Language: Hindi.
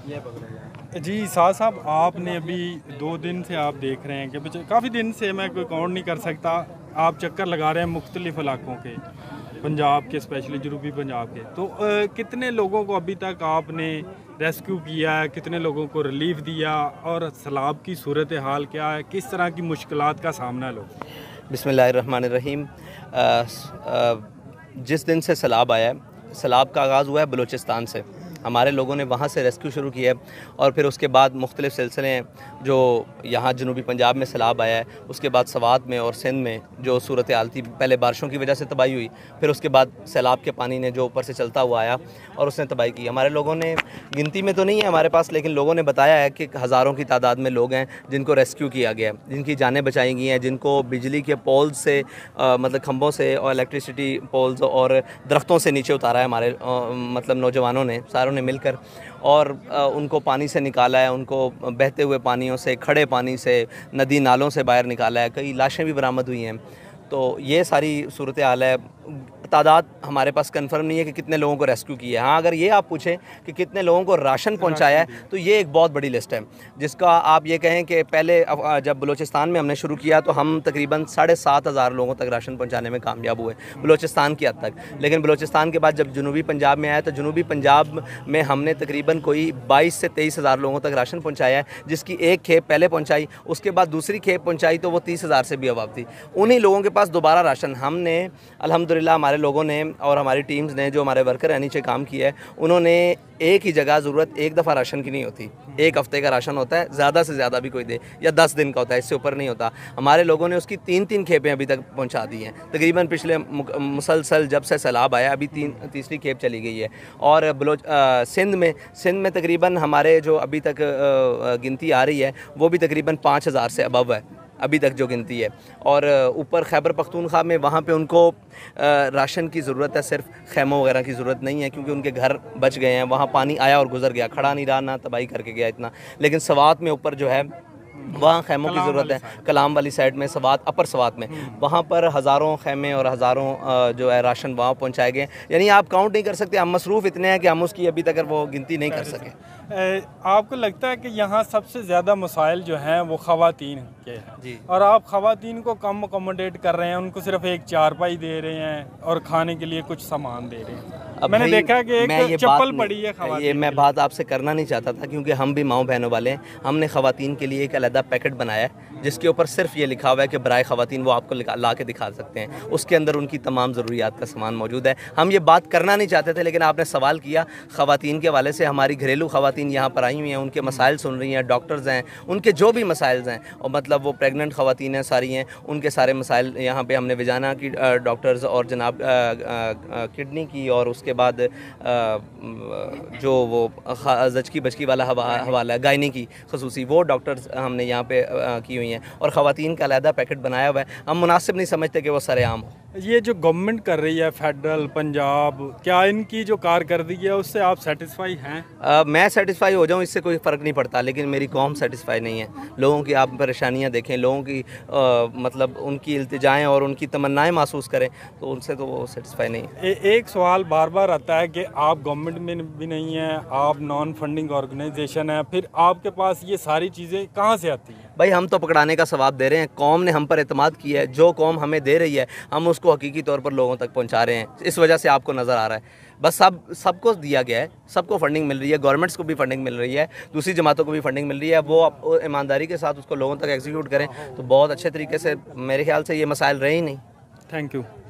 जी साहब साहब, आपने अभी 2 दिन से आप देख रहे हैं कि काफ़ी दिन से, मैं कोई काउंट नहीं कर सकता, आप चक्कर लगा रहे हैं मुख्तलिफ इलाकों के, पंजाब के, स्पेशली जनूबी पंजाब के। तो कितने लोगों को अभी तक आपने रेस्क्यू किया है, कितने लोगों को रिलीफ दिया, और सैलाब की सूरत हाल क्या है, किस तरह की मुश्किलात का सामना है लोग? बिस्मिल्लाहिर्रहमानिर्रहीम। जिस दिन से सैलाब आया है, सैलाब का आगाज़ हुआ है बलूचिस्तान से। हमारे लोगों ने वहाँ से रेस्क्यू शुरू किया है और फिर उसके बाद मुख्तलिफ़ सिलसिले हैं जो यहाँ जनूबी पंजाब में सैलाब आया है, उसके बाद सवात में और सिंध में जो सूरत हाल थी, पहले बारिशों की वजह से तबाही हुई, फिर उसके बाद सैलाब के पानी ने जो ऊपर से चलता हुआ आया और उसने तबाही की। हमारे लोगों ने, गिनती में तो नहीं है हमारे पास, लेकिन लोगों ने बताया है कि हज़ारों की तादाद में लोग हैं जिनको रेस्क्यू किया गया है, जिनकी जानें बचाई गई हैं, जिनको बिजली के पोल्स से मतलब खंभों से और इलेक्ट्रिसिटी पोल्स और दरख्तों से नीचे उतारा है हमारे मतलब नौजवानों ने, सारों ने मिलकर, और उनको पानी से निकाला है, उनको बहते हुए पानियों से, खड़े पानी से, नदी नालों से बाहर निकाला है। कई लाशें भी बरामद हुई हैं। तो ये सारी सूरत हाल है। तादाद हमारे पास कंफर्म नहीं है कि कितने लोगों को रेस्क्यू किया है। हाँ, अगर ये आप पूछें कि कितने लोगों को राशन पहुंचाया है, तो ये एक बहुत बड़ी लिस्ट है, जिसका आप ये कहें कि पहले जब बलूचिस्तान में हमने शुरू किया तो हम तकरीबन 7,500 लोगों तक राशन पहुंचाने में कामयाब हुए, बलूचिस्तान की हद तक। लेकिन बलूचिस्तान के बाद जब जनूबी पंजाब में आया तो जनूबी पंजाब में हमने तकरीबन कोई 22 से 23,000 लोगों तक राशन पहुँचाया है, जिसकी एक खेप पहले पहुँचाई, उसके बाद दूसरी खेप पहुँचाई तो वो 30,000 से भी अबाव थी। उन्हीं लोगों के पास दोबारा राशन हमने अल्हम्दुलिल्लाह, हमारे लोगों ने और हमारी टीम्स ने, जो हमारे वर्कर हैं नीचे काम किया है, उन्होंने एक ही जगह ज़रूरत एक दफ़ा राशन की नहीं होती, एक हफ़्ते का राशन होता है, ज़्यादा से ज़्यादा भी कोई दे, या 10 दिन का होता है, इससे ऊपर नहीं होता। हमारे लोगों ने उसकी 3-3 खेपें अभी तक पहुंचा दी हैं। तकरीबन पिछले मुसलसल जब से सैलाब आया अभी तीसरी खेप चली गई है। और सिंध में तकरीबन हमारे जो अभी तक गिनती आ रही है वो भी तकरीबन 5,000 से अबव है अभी तक जो गिनती है। और ऊपर खैबर पख्तूनख्वा में, वहाँ पे उनको राशन की ज़रूरत है, सिर्फ खैमों वगैरह की ज़रूरत नहीं है, क्योंकि उनके घर बच गए हैं, वहाँ पानी आया और गुजर गया, खड़ा नहीं रहा, ना तबाही करके गया इतना। लेकिन सवात में ऊपर जो है वहाँ खैमों की ज़रूरत है, कलाम वाली साइड में, सवात, अपर सवात में, वहाँ पर हज़ारों खैमे और हज़ारों जो है राशन वहाँ पहुँचाए गए। यानी आप काउंट नहीं कर सकते, हम मसरूफ़ इतने हैं कि हम उसकी अभी तक वो गिनती नहीं कर सके। आपको लगता है कि यहाँ सबसे ज़्यादा मसाइल जो हैं वो ख़वातीन के हैं जी, और आप ख़वातीन को कम अकोमोडेट कर रहे हैं, उनको सिर्फ एक चारपाई दे रहे हैं और खाने के लिए कुछ सामान दे रहे हैं? अब मैंने देखा कि एक चप्पल पड़ी है ये मैं बात आपसे करना नहीं चाहता था, क्योंकि हम भी माओ बहनों वाले हैं। हमने ख़वातीन के लिए एक अलग पैकेट बनाया है जिसके ऊपर सिर्फ ये लिखा हुआ है कि बराए ख़वातीन, वो आपको ला के दिखा सकते हैं, उसके अंदर उनकी तमाम ज़रूरियात का सामान मौजूद है। हम ये बात करना नहीं चाहते थे, लेकिन आपने सवाल किया ख़वातीन के हवाले से। हमारी घरेलू ख़वातीन यहाँ पर आई हुई हैं, उनके मसाइल सुन रही हैं, डॉक्टर्स हैं, उनके जो भी मसाइल हैं, और मतलब वो प्रेगनेंट ख़वातीन हैं सारी हैं, उनके सारे मसाइल यहाँ पर हमने विजाना की डॉक्टर्स और जनाब किडनी की, और उसके बाद जो वो जचकी बचकी वाला हवाला है, गायनी की खसूसी, वो डॉक्टर्स हमने यहाँ पे की हुई हैं, और ख़वातीन का अलहदा पैकेट बनाया हुआ है। हम मुनासिब नहीं समझते कि वो सरेआम हो। ये जो गवर्नमेंट कर रही है, फेडरल, पंजाब, क्या इनकी जो कारकर्दगी है उससे आप सेटिस्फाई हैं? मैं सेटिस्फाई हो जाऊँ इससे कोई फ़र्क नहीं पड़ता, लेकिन मेरी कौम सेटिस्फाई नहीं है। लोगों की आप परेशानियाँ देखें, लोगों की मतलब उनकी इल्तिजाएँ और उनकी तमन्नाएँ महसूस करें, तो उनसे तो वो सेटिस्फाई नहीं है। एक सवाल बार बार आता है कि आप गवर्नमेंट में भी नहीं हैं, आप नॉन फंडिंग ऑर्गेनाइजेशन है, फिर आपके पास ये सारी चीज़ें कहाँ से आती हैं? भाई, हम तो पकड़ाने का सवाब दे रहे हैं, कौम ने हम पर एतमाद किया है, जो कौम हमें दे रही है हम उसको हकीकी तौर पर लोगों तक पहुंचा रहे हैं, इस वजह से आपको नज़र आ रहा है। बस सबको दिया गया है, सबको फंडिंग मिल रही है, गवर्नमेंट्स को भी फंडिंग मिल रही है, दूसरी जमातों को भी फंडिंग मिल रही है। वो ईमानदारी के साथ उसको लोगों तक एग्जीक्यूट करें तो बहुत अच्छे तरीके से, मेरे ख्याल से ये मसाइल रहे ही नहीं। Thank you.